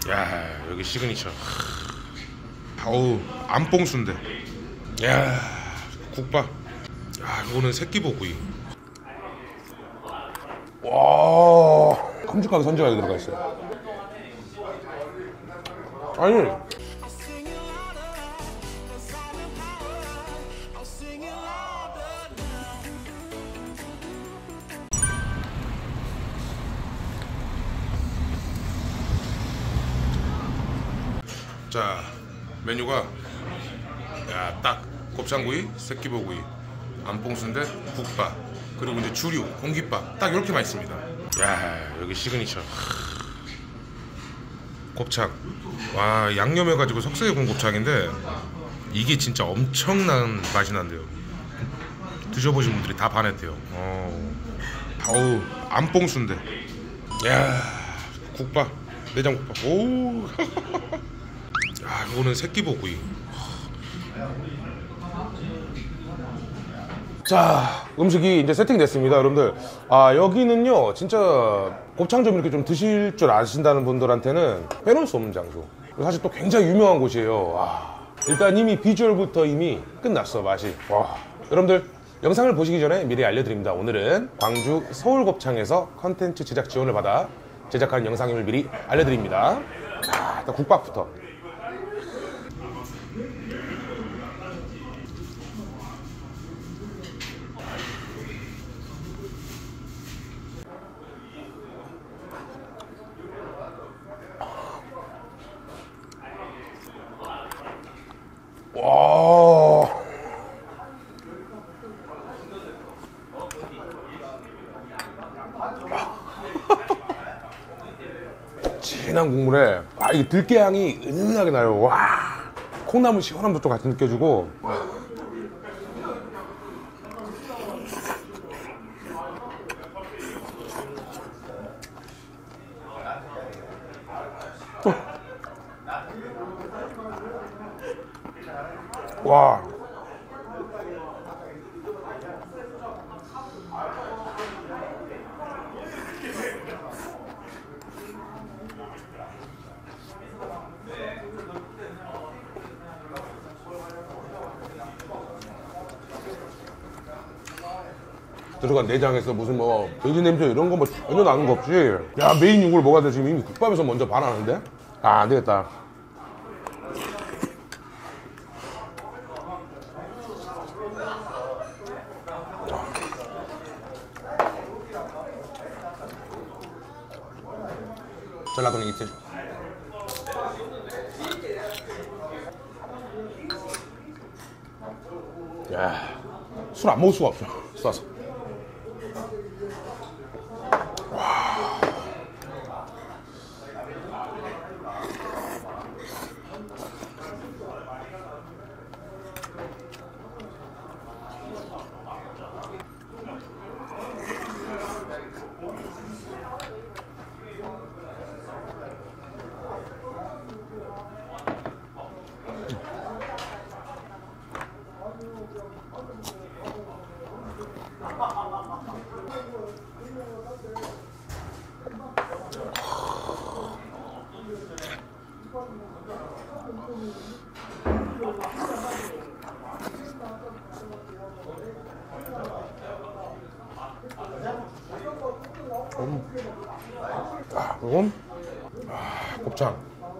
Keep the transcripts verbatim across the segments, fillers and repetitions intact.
야, 여기 시그니처. 어우, 안뽕순대. 야, 국밥. 야, 이거는 새끼보구이. 와, 큼직하게 선지가 들어가 있어요. 아니, 자, 메뉴가 야, 딱 곱창구이, 새끼보구이, 안뽕순대, 국밥, 그리고 이제 주류, 공깃밥 딱 이렇게만 있습니다. 야, 여기 시그니처. 곱창. 와, 양념해가지고 석쇠에 구운 곱창인데 이게 진짜 엄청난 맛이 난대요. 드셔보신 분들이 다 반했대요. 어. 어우, 안뽕순대. 야, 국밥, 내장국밥. 오. 야, 이거는 새끼보구이. 자, 음식이 이제 세팅됐습니다, 여러분들. 아, 여기는요, 진짜 곱창 좀 이렇게 좀 드실 줄 아신다는 분들한테는 빼놓을 수 없는 장소. 사실 또 굉장히 유명한 곳이에요. 와, 일단 이미 비주얼부터 이미 끝났어, 맛이. 와, 여러분들 영상을 보시기 전에 미리 알려드립니다. 오늘은 광주 서울곱창에서 컨텐츠 제작 지원을 받아 제작한 영상임을 미리 알려드립니다. 자, 일단 국밥부터. 와, 진한 국물에 아, 이게 들깨향이 은은하게 나요. 와, 콩나물 시원함도 또 같이 느껴지고. 와, 들어간 내장에서 무슨 뭐 돼지 냄새 이런 거 뭐 전혀 나는 거 없이, 야, 메인 육을 먹어야 돼. 지금 이미 국밥에서 먼저 반하는데? 아, 안 되겠다. 전라도는 이틀. 야, 술 안 먹을 수가 없어. 쏴서. 음. 아, 그리고 아, 곱창.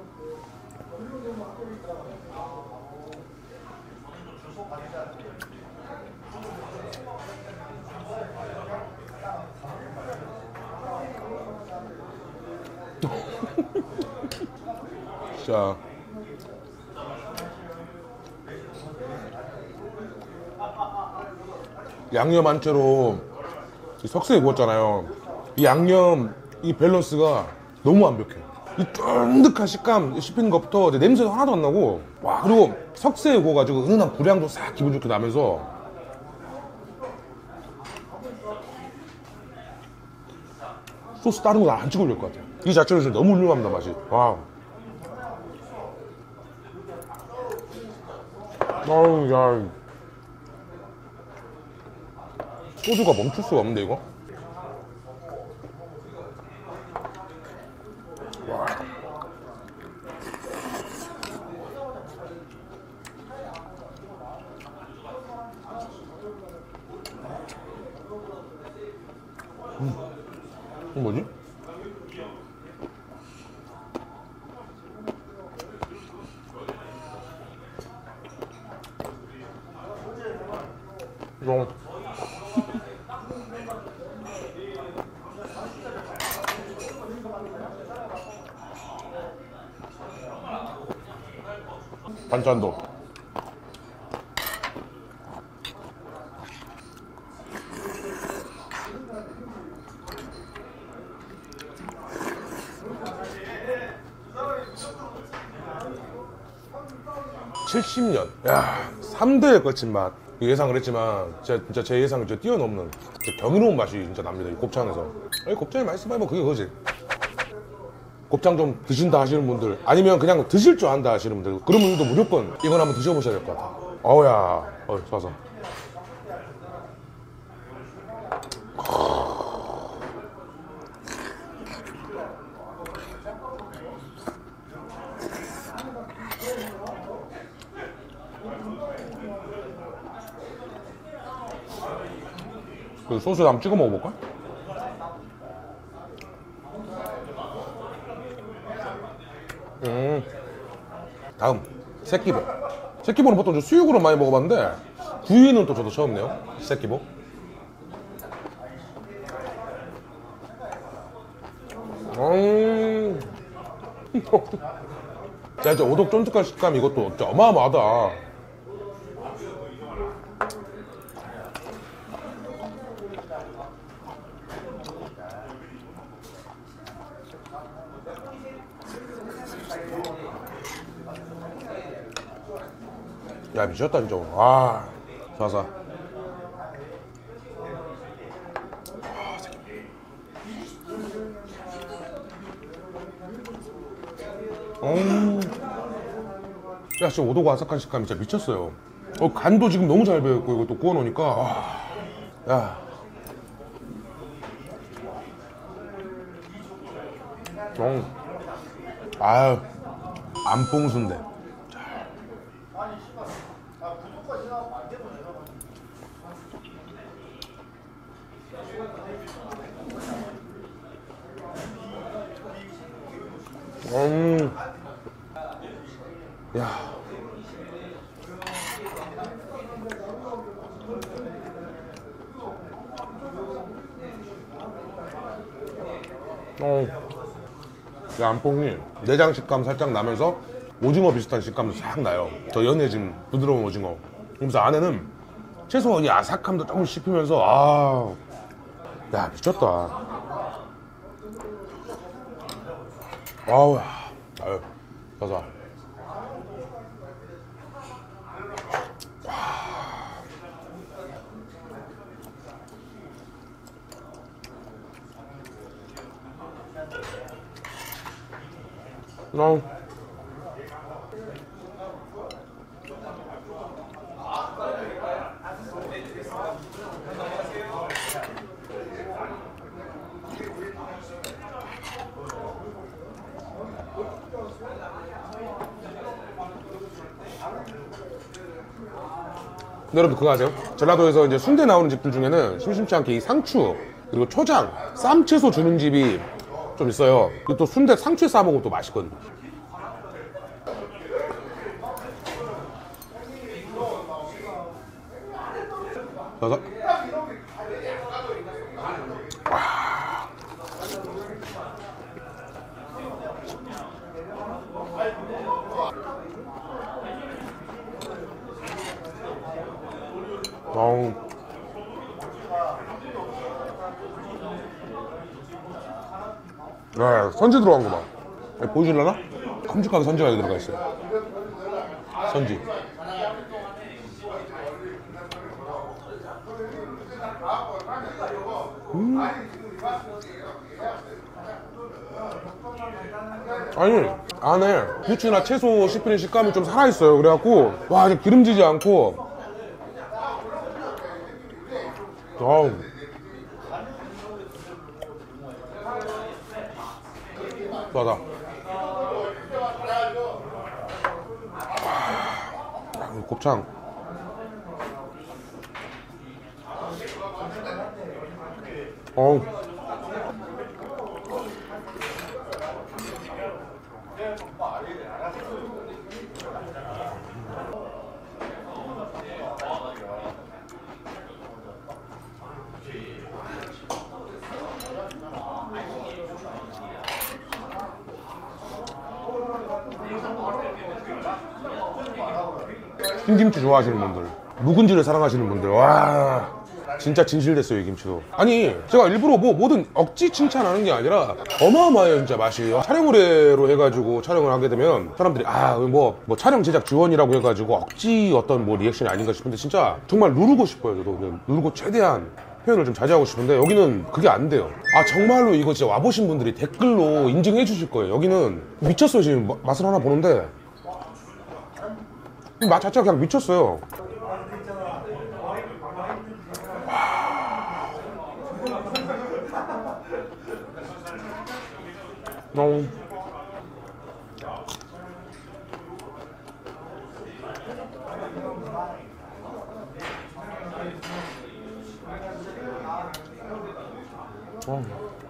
자, 양념 한 채로 석쇠에 구웠잖아요. 이 양념 이 밸런스가 너무 완벽해. 이 쫀득한 식감 씹히는 것부터 이제 냄새도 하나도 안 나고, 와, 그리고 석쇠에 구워가지고 은은한 불향도 싹 기분 좋게 나면서 소스 다른 거 다 안 찍어줄 것 같아요. 이 자체로 진짜 너무 훌륭합니다, 맛이. 와. 아우, 야. 소주가 멈출 수가 없는데, 이거? 와. 이거 뭐지? 이거 반찬도 칠십 년. 야, 삼 대에 걸친 맛. 예상을 했지만 진짜, 진짜 제 예상을 진짜 뛰어넘는 진짜 경이로운 맛이 진짜 납니다. 이 곱창에서. 아니, 곱창이 맛있으면 뭐 그게 그거지. 곱창 좀 드신다 하시는 분들, 아니면 그냥 드실 줄 안다 하시는 분들, 그런 분들도 무조건 이건 한번 드셔보셔야 될 것 같아. 어우야, 어, 좋아서. 그 소스에 한번 찍어 먹어볼까? 음. 다음 새끼복. 새끼복은 보통 좀 수육으로 많이 먹어봤는데 구이는 또 저도 처음이네요. 새끼복. 음. 야, 진짜 오독 쫀득한 식감, 이것도 진짜 어마어마하다. 야, 미쳤다 진짜. 아, 좋아서. 음. 야, 진짜 오도고 아삭한 식감이 진짜 미쳤어요. 어, 간도 지금 너무 잘 배웠고, 이거 또 구워놓으니까. 아. 야. 음. 아유, 안뽕순대. 음. 야. 어. 야, 안뽕이 내장 식감 살짝 나면서 오징어 비슷한 식감도 싹 나요. 더 연해진 부드러운 오징어. 그러면서 안에는 채소 이 아삭함도 조금 씹히면서, 아, 야, 미쳤다. 아우, 아유, 가자. 어. 근데 여러분 그거 아세요? 전라도에서 이제 순대 나오는 집들 중에는 심심치 않게 이 상추 그리고 초장, 쌈채소 주는 집이 좀 있어요. 그리고 또 순대 상추에 싸먹으면 또 맛있거든. 그래서 어우. 네, 선지 들어간 거 봐. 네, 보이실려나? 큼직하게 선지가 들어가 있어요. 선지. 음. 아니, 안에 부추나 채소 씹히는 식감이 좀 살아있어요. 그래갖고 와, 이제 기름지지 않고. 어우. 맞아. 아, 곱창. 어우. 흰김치 좋아하시는 분들, 묵은지를 사랑하시는 분들, 와 진짜 진실됐어요 이 김치도. 아니 제가 일부러 뭐 뭐든 억지 칭찬하는 게 아니라 어마어마해요 진짜 맛이. 촬영의뢰로 해가지고 촬영을 하게 되면 사람들이 아 뭐 뭐 촬영 제작 지원이라고 해가지고 억지 어떤 뭐 리액션이 아닌가 싶은데 진짜 정말 누르고 싶어요. 저도 그냥 누르고 최대한 표현을 좀 자제하고 싶은데 여기는 그게 안 돼요. 아 정말로 이거 진짜 와보신 분들이 댓글로 인증해 주실 거예요. 여기는 미쳤어요. 지금 마- 맛을 하나 보는데 맛 자체가 그냥 미쳤어요. 어. 어.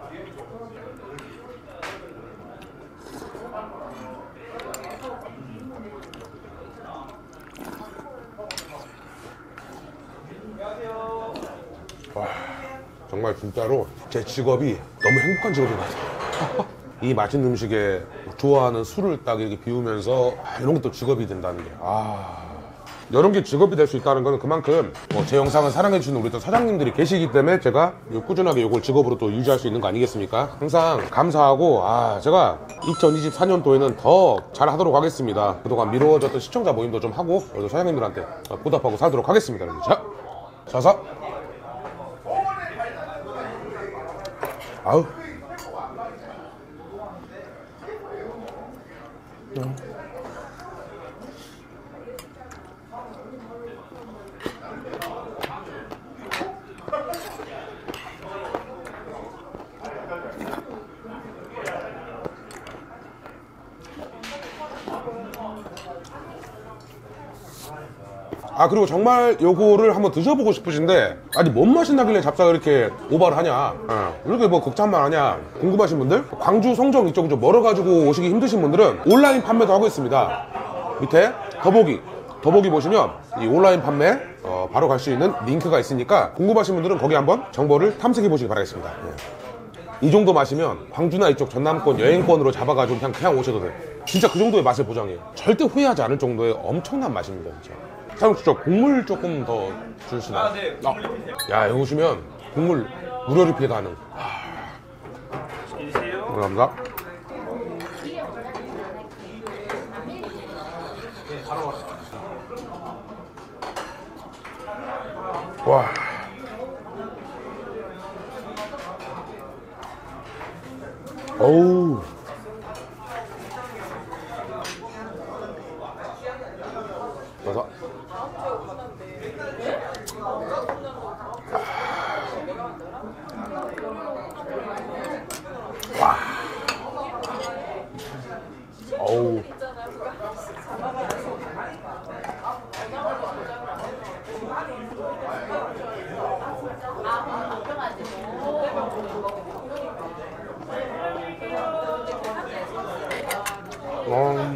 와, 정말 진짜로 제 직업이 너무 행복한 직업인 것 같아요. 이 맛있는 음식에 좋아하는 술을 딱 이렇게 비우면서 아, 이런 것도 직업이 된다는 게 아, 이런 게 직업이 될 수 있다는 거는 그만큼 뭐 제 영상을 사랑해주시는 우리 또 사장님들이 계시기 때문에 제가 꾸준하게 이걸 직업으로 또 유지할 수 있는 거 아니겠습니까? 항상 감사하고 아 제가 이천이십사 년도에는 더 잘하도록 하겠습니다. 그동안 미뤄졌던 시청자 모임도 좀 하고 그래도 사장님들한테 보답하고 살도록 하겠습니다. 자, 자서 아우 음. 아 그리고 정말 요거를 한번 드셔보고 싶으신데 아니 뭔 맛이 나길래 잡사가 이렇게 오바를 하냐 어. 이렇게 뭐 극찬만 하냐 궁금하신 분들 광주 송정 이쪽은 좀 멀어가지고 오시기 힘드신 분들은 온라인 판매도 하고 있습니다. 밑에 더보기 더보기 보시면 이 온라인 판매 어, 바로 갈 수 있는 링크가 있으니까 궁금하신 분들은 거기 한번 정보를 탐색해 보시기 바라겠습니다. 예. 이 정도 마시면 광주나 이쪽 전남권 여행권으로 잡아가지고 그냥 그냥 오셔도 돼요. 진짜 그 정도의 맛을 보장해요. 절대 후회하지 않을 정도의 엄청난 맛입니다 진짜. 사장님 진짜 국물 조금 더 주시나요? 아, 네. 국물 리필. 야 여기 오시면 국물 무료 리필 가능. 계세요. 감사합니다. 네, 바로 와요. 와. 어우. 맞아. 와. 어우. 음.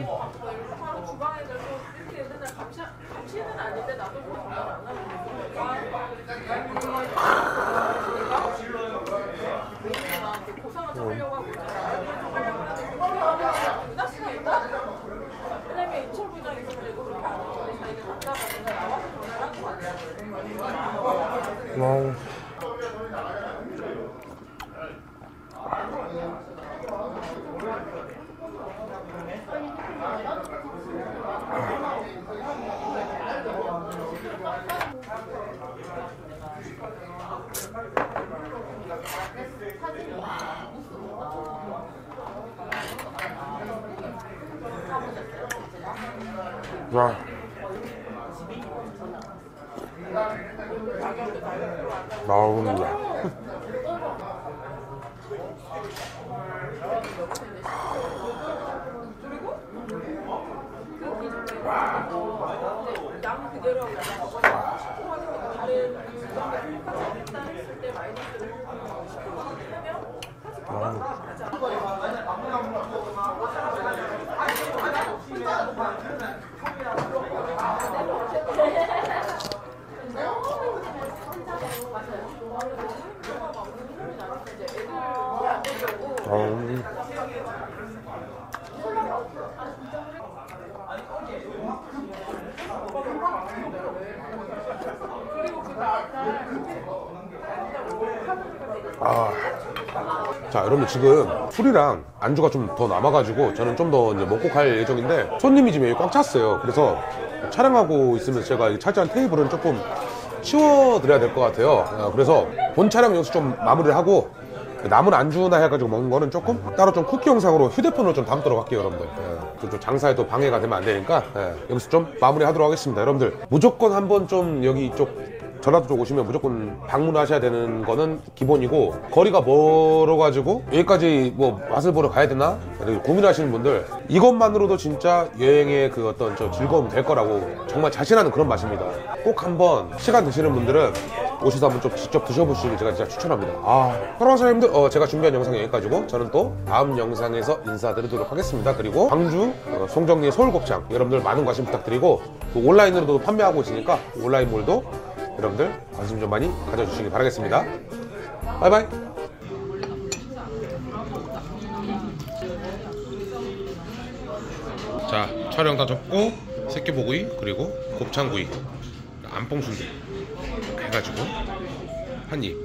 음. 와. 나옵니다. 양 그대로 다른 했을 때 마이너스를 하면 아. 자, 여러분들 지금 술이랑 안주가 좀 더 남아가지고 저는 좀 더 이제 먹고 갈 예정인데 손님이 지금 여기 꽉 찼어요. 그래서 촬영하고 있으면서 제가 이 차지한 테이블은 조금 치워드려야 될 것 같아요. 아, 그래서 본 촬영 여기서 좀 마무리를 하고 남은 안주나 해가지고 먹는 거는 조금 따로 좀 쿠키 영상으로 휴대폰으로 좀 담도록 할게요, 여러분들. 예, 좀, 좀 장사에도 방해가 되면 안 되니까 예, 여기서 좀 마무리 하도록 하겠습니다. 여러분들 무조건 한번 좀 여기 쪽 전라도 쪽 오시면 무조건 방문하셔야 되는 거는 기본이고, 거리가 멀어가지고 여기까지 뭐 맛을 보러 가야 되나 고민하시는 분들, 이것만으로도 진짜 여행의 그 어떤 저 즐거움이 될 거라고 정말 자신하는 그런 맛입니다. 꼭 한번 시간 되시는 분들은 오셔서 한번 좀 직접 드셔보시길 제가 진짜 추천합니다. 아, 사랑하는 사장님들, 어, 제가 준비한 영상 여기까지고 저는 또 다음 영상에서 인사드리도록 하겠습니다. 그리고 광주 어, 송정리 서울곱창 여러분들 많은 관심 부탁드리고, 또 온라인으로도 판매하고 있으니까 온라인몰도 여러분들 관심 좀 많이 가져주시기 바라겠습니다. 바이바이. 자, 촬영 다 접고 새끼보구이 그리고 곱창구이 안뽕순대 해가지고 한입.